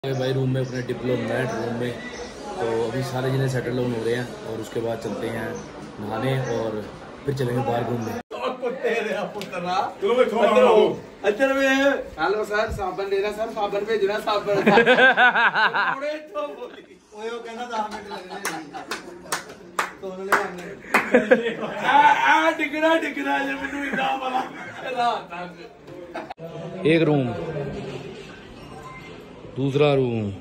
भाई रूम में अपने डिप्लोमेट रूम में तो अभी सारे जने सेटल डाउन हो रहे हैं और उसके बाद चलते हैं नहाने और फिर चलेंगे बाहर घूमने। हेलो सर, साबन लेना सर, साबन भेजना साबन। एक रूम, दूसरा रूम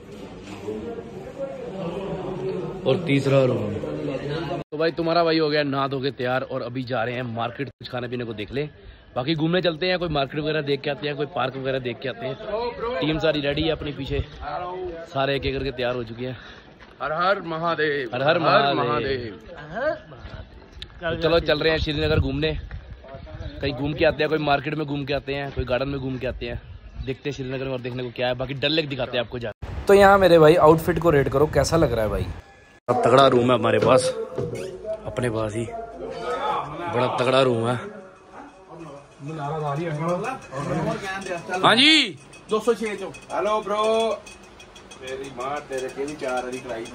और तीसरा रूम। तो भाई तुम्हारा भाई हो गया नहा धो के तैयार और अभी जा रहे हैं मार्केट, कुछ खाने पीने को देख ले। बाकी घूमने चलते हैं, कोई मार्केट वगैरह देख के आते हैं, कोई पार्क वगैरह देख के आते हैं। टीम सारी रेडी है अपने पीछे, सारे एक एक करके तैयार हो चुके हैं। हर हर महादेव, हर हर महादेव। तो चलो चल रहे हैं श्रीनगर घूमने, कहीं घूम के आते हैं, कोई मार्केट में घूम के आते हैं, कोई गार्डन में घूम के आते हैं, देखते हैं श्रीनगर में और देखने को क्या है। बाकी डल लेक दिखाते हैं आपको जा। तो यहाँ मेरे भाई आउटफिट को रेट करो, कैसा लग रहा है भाई। अब तगड़ा रूम है हमारे पास, अपने पास ही बड़ा तगड़ा रूम है। हाँ जी 206। हेलो ब्रो, मेरी मां तेरे के भी 4 वाली कराई।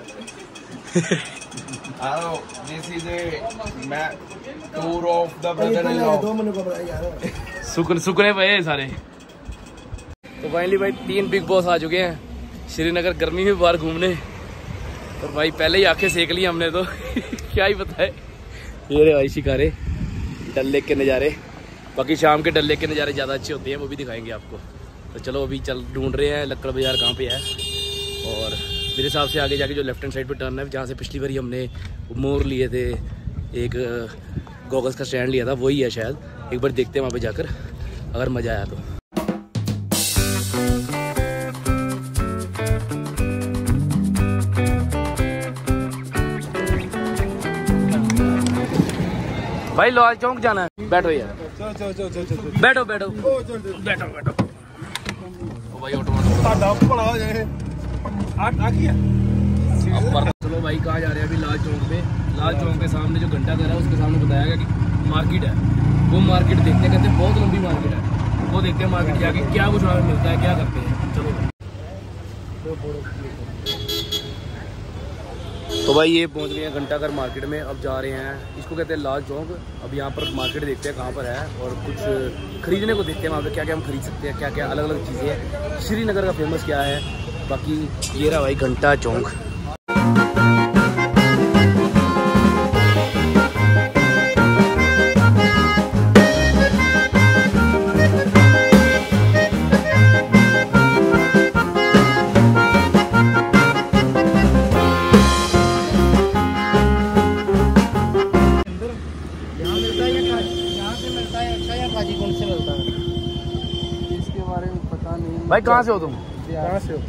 हेलो, दिस इज मैं tour of the brother in law. सुकने पे सारे। तो फाइनली भाई 3 बिग बॉस आ चुके हैं श्रीनगर गर्मी में बाहर घूमने। और भाई पहले ही आंखें सेक ली हमने तो क्या ही पता है। ये रे भाई शिकारे, डल लेक के नज़ारे। बाकी शाम के डल लेक के नज़ारे ज़्यादा अच्छे होते हैं, वो भी दिखाएंगे आपको। तो चलो अभी चल ढूंढ रहे हैं लक्कड़ बाजार कहाँ पे है। और मेरे हिसाब से आगे जाके जो लेफ्ट हैंड साइड पे टर्न है, जहाँ से पिछली बार हमने मोर लिए थे, एक गॉगल्स का स्टैंड लिया था, वही है शायद। एक बार देखते हैं वहाँ पे जाकर, अगर मज़ा आया तो। भाई लाल चौक जाना है, बैठो यार, बैठो बैठो बैठो बैठो। भाई चलो भाई कहाँ जा रहे हैं अभी? लाल चौक पे। लाल चौक के सामने जो घंटा घर है उसके सामने बताया गया कि मार्केट है, वो मार्केट देखते हैं। कहते हैं बहुत लंबी मार्केट है, वो देखते हैं मार्केट जाके क्या कुछ वहाँ मिलता है, क्या करते हैं। चलो तो भाई ये पहुंच गए हैं घंटाघर मार्केट में। अब जा रहे हैं, इसको कहते हैं लाल चौक। अब यहाँ पर मार्केट देखते हैं कहाँ पर है और कुछ खरीदने को देखते हैं वहाँ पे क्या क्या हम खरीद सकते हैं, क्या क्या अलग अलग चीज़ें हैं, श्रीनगर का फेमस क्या है। बाकी ये रहा भाई घंटा चौक। भाई कहाँ से हो तुम? कहाँ से हो?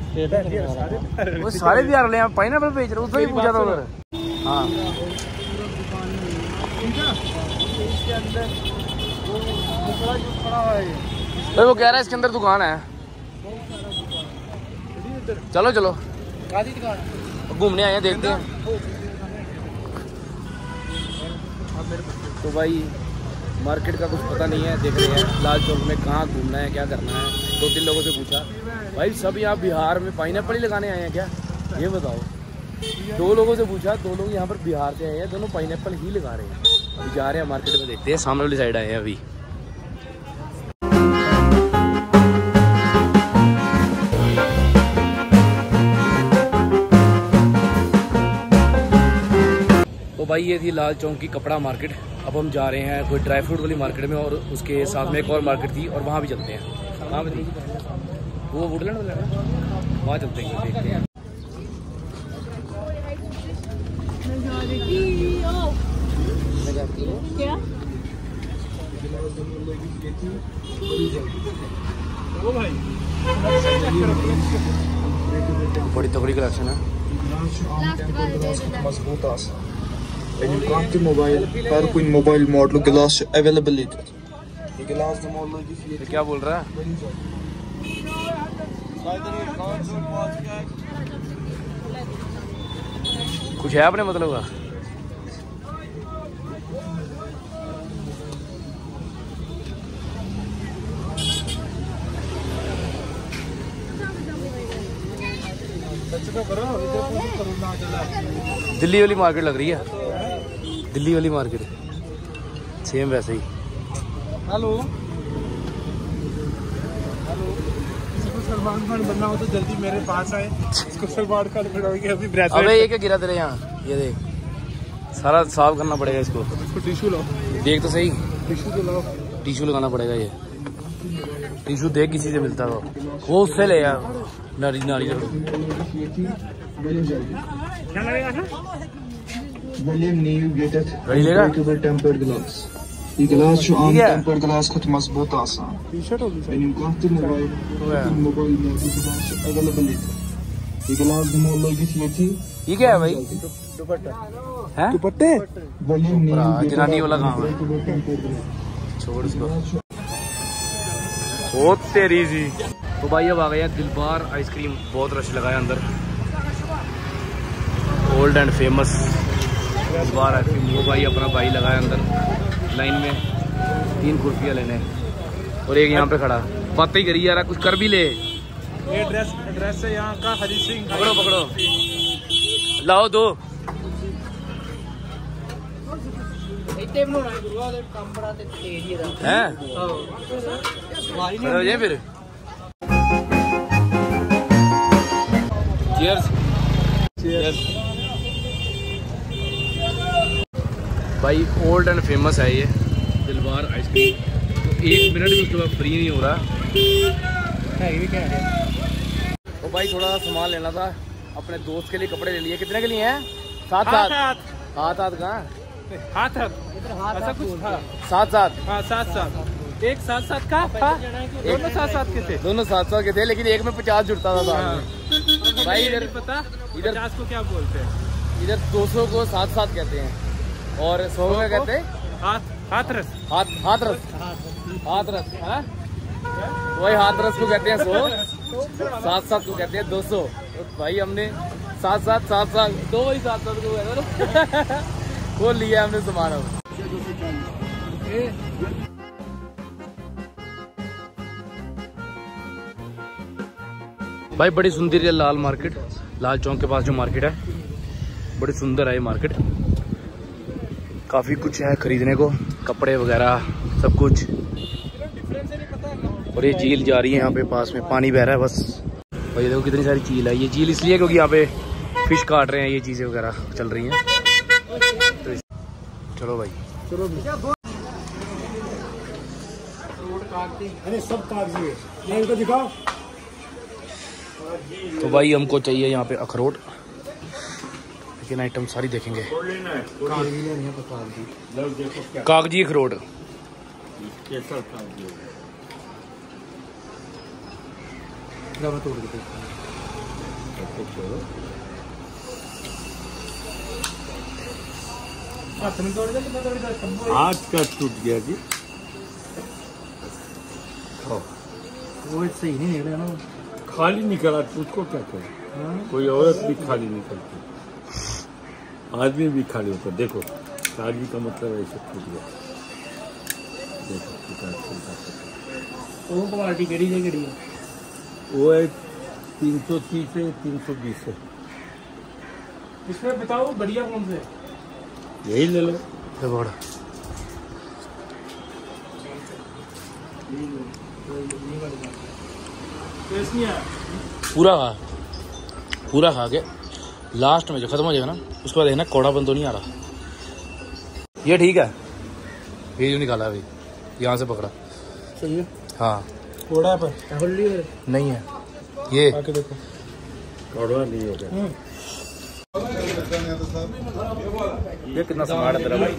वो सारे बिहार ले पाइनएप्पल बेच रहे, उससे ही पूछा था उधर। हाँ भाई वो कह रहा है इसके अंदर दुकान है। चलो चलो घूमने आए हैं, देखते हैं। तो भाई मार्केट का कुछ पता नहीं है, देख रहे हैं लाल चौक में कहाँ घूमना है, क्या करना है। 2-3 लोगों से पूछा, भाई सब यहाँ बिहार में पाइनएप्पल ही लगाने आए हैं क्या, ये बताओ। 2 लोगों से पूछा, 2 लोग यहाँ पर बिहार से आए हैं, दोनों पाइनएप्पल ही लगा रहे हैं। अभी जा रहे हैं मार्केट में, देखते हैं। सामने वाली साइड आए हैं अभी। तो भाई ये थी लाल चौक की कपड़ा मार्केट। अब हम जा रहे हैं कोई ड्राई फ्रूट वाली मार्केट में, और उसके साथ में एक और मार्केट थी, और वहाँ भी चलते हैं। वहाँ पे वो वुडलैंड वाला है, वहाँ चलते हैं, देखते हैं। बड़ी तगड़ी कलेक्शन है। En je kant die mobile, हर कोई मोबाइल मॉडल गिलास अवेलेबल है। ये गिलास का मॉडल ये क्या बोल रहा है? कुछ है आपने मतलब का? दिल्ली वाली मार्केट लग रही है, दिल्ली वाली मार्केट सेम वैसे ही। हेलो हेलो, इसको सलमान खान बनना हो तो जल्दी मेरे पास आए। इसको सलमान खान बनाओगे अभी ब्रेसलेट। अबे ये क्या गिरा तेरे यहाँ, ये देख सारा साफ करना पड़ेगा इसको। टिश्यू लो, देख तो सही, टिश्यू तो लो, टिश्यू लगाना पड़ेगा। ये टिश्यू देख किसी से मिलता हो वो उससे ले यार, नारी नारी क्या लगेगा ना? William Neal gated breakable tempered glass. ये ग्लास जो आम टेम्पर्ड ग्लास खुद मजबूत आसान टी-शर्ट होगी। बेनिम काफी मोबाइल में ग्लास अवेलेबल है। ये ग्लास की मोल लगी थी। ये क्या है भाई? दुपट्टा है, दुपट्टे। William Neal जनानी वाला काम है, छोड़ इसको। ओ तेरी जी। तो भाई अब आ गए हैं दिलबार आइसक्रीम, बहुत रश लगा है अंदर। Old and famous Dilbar ice cream. वो भाई अपना भाई लगा है अंदर लाइन में, 3 कुल्फियाँ लेने, और एक यहाँ पे खड़ा बातें ही करी यार, कुछ कर भी ले। ये एड्रेस है यहाँ का, हरी सिंह। पकड़ो पकड़ो, लाओ दो। हैं फिर Cheers. Cheers. भाई ओल्ड एंड फेमस है ये दिलबार आइसक्रीम। तो 1 मिनट भी उसके बाद फ्री नहीं हो रहा है। तो भाई थोड़ा सा सामान लेना था, अपने दोस्त के लिए कपड़े ले लिए। कितने के लिए हैं? 7 कहाँ? हाथ ऐसा कुछ था। 7 हाँ 7 एक 7 का था। दोनों 7 के थे, दोनों 7 के थे, लेकिन एक में 50 जुड़ता था भाई। इधर पता इधर 50 को क्या बोलते हैं? इधर 200 को 7 कहते हैं, और 100 में कहते हैं हाथरस। हाँ वही हाथरस को कहते हैं 100, 7 को कहते हैं 200। तो भाई हमने 7 दो वही 7 को वो लिया हमने सामान। अब भाई बड़ी सुंदर है लाल मार्केट, लाल चौक के पास जो मार्केट है, बड़ी सुंदर है ये मार्केट। काफ़ी कुछ है खरीदने को, कपड़े वगैरह सब कुछ। और ये झील जा रही है यहाँ पे, पास में पानी बह रहा है बस। और ये देखो कितनी सारी झील है। ये झील इसलिए क्योंकि यहाँ पे फिश काट रहे हैं, ये चीज़ें वगैरह चल रही हैं। तो चलो भाई, चलो अरे सब कागजी है, इनको दिखाओ। तो भाई हमको चाहिए यहाँ पे अखरोट, लेकिन आइटम सारी देखेंगे। कागजी अखरोट, हाथ का टूट गया जी। वो सही नहीं निकला ना, खाली निकला तो उसको क्या करे? कोई औरत भी खाली निकलती, आदमी भी खाली होता। देखो शादी का मतलब ऐसे टूट गया। देखो वो क्वालिटी केड़ी है? वो है 330 से 320 है। इसमें बताओ बढ़िया कौन से? यही ले लो। पूरा खा के लास्ट में जो खत्म हो जाएगा ना, उसके बाद देखना कौड़ापन तो नहीं आ रहा। ये ठीक है, ये जो निकाला अभी यहाँ से पकड़ा सही है। हाँ कौड़ा पर नहीं है ये, आके देखो कौड़ा नहीं होगा। ये कितना स्मार्ट है तेरा भाई।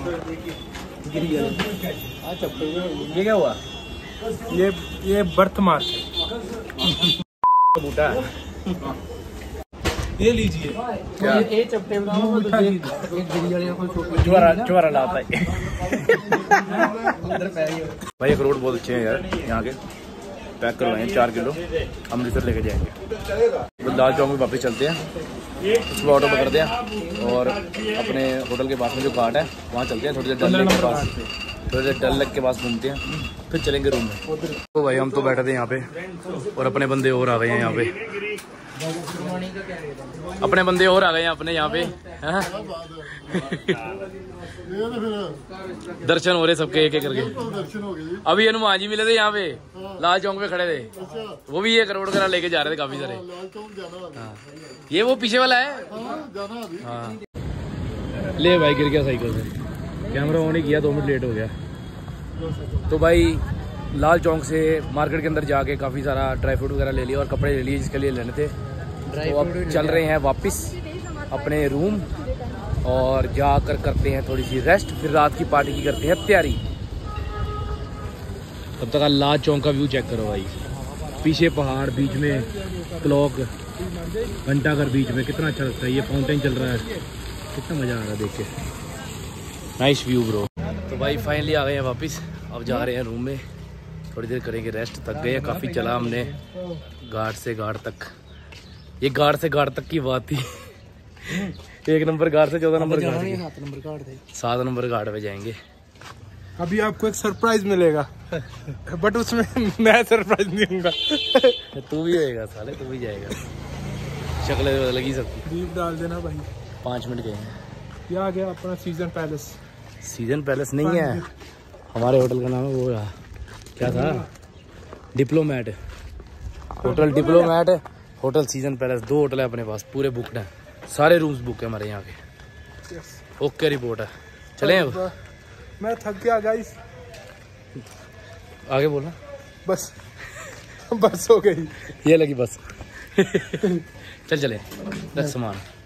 ये क्या हुआ? ये बर्थ मार्क बूटा है। ये लीजिए। क्या? ये चपटे चुवारा लाता है। भाई अखरोट बहुत अच्छे हैं यार यहाँ के, पैक करवाए 4 किलो, अमृतसर लेके जाएंगे। तो लाल चौक में वापस चलते हैं, उसमें ऑटो पकड़ते हैं और अपने होटल के पास में जो घाट है वहाँ चलते हैं। थोड़ी देर डल लेक के पास, थोड़ी देर डल लेक के पास घूमते हैं, फिर चलेंगे रूम में। तो भाई हम तो बैठे थे यहाँ पे और अपने बंदे और आ गए हैं यहाँ पे। अपने बंदे और आ गए हैं अपने यहाँ पे। दर्शन हो रहे सबके एक एक करके। अभी हनुमान जी मिले थे यहाँ पे, लाल चौक पे खड़े थे। वो भी 1 करोड़ का लेके जा रहे थे काफी सारे। हाँ। ये वो पीछे वाला है। हाँ। ले भाई गिर गया साइकिल से, कैमरा ऑन ही किया, 2 मिनट लेट हो गया। तो भाई लाल चौक से मार्केट के अंदर जाके काफ़ी सारा ड्राई फ्रूट वगैरह ले लिया और कपड़े ले लिए जिसके लिए लेने थे। तो अब चल रहे हैं वापस अपने रूम और जाकर करते हैं थोड़ी सी रेस्ट, फिर रात की पार्टी की करते हैं तैयारी। तब तक लाल चौक का व्यू चेक करो भाई, पीछे पहाड़, बीच में क्लॉक, घंटाघर बीच में, कितना अच्छा लगता है। ये फाउंटेन चल रहा है, कितना मज़ा आ रहा है देख के। Nice view bro. तो भाई फाइनली आ गए हैं वापस, अब जा रहे हैं रूम में, थोड़ी देर करेंगे रेस्ट। थक गए हैं काफ़ी, चला हमने घाट से घाट तक। ये घाट से घाट तक की बात थी। 1 नंबर घाट से 14 नंबर घाट, 7 नंबर घाट पे जाएंगे। अभी आपको एक सरप्राइज मिलेगा बट उसमें मैं सरप्राइज नहीं दूंगा। तू भी होएगा साले, तू भी जाएगा, शक्ल लगी सबकी। दीप डाल देना भाई। 5 मिनट गए हैं। ये आ गया अपना सीजन पैलेस। सीजन पैलेस नहीं है, हमारे होटल का नाम है वो क्या था, diplomat hotel. Diplomat hotel, season palace, 2 hotel है अपने पास, पूरे बुकड हैं, सारे रूम्स बुक है हमारे यहाँ के। ओके रिपोर्ट है, चलें अब। मैं थक गया गाइस। आगे बोलना। बस बस हो गई, ये लगी बस। चल चले, रख सामान।